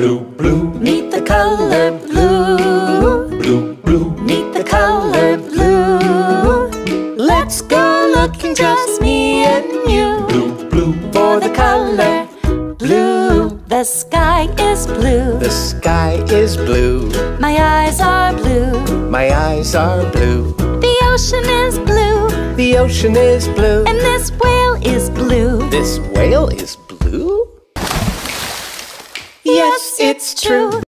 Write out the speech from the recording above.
Blue, blue. Meet the color blue. Blue, blue. Meet the color blue. Let's go looking, just me and you. Blue, blue. For the color blue. The sky is blue. The sky is blue. My eyes are blue. My eyes are blue. The ocean is blue. The ocean is blue. And this whale is blue. This whale is blue? Yes, it's true.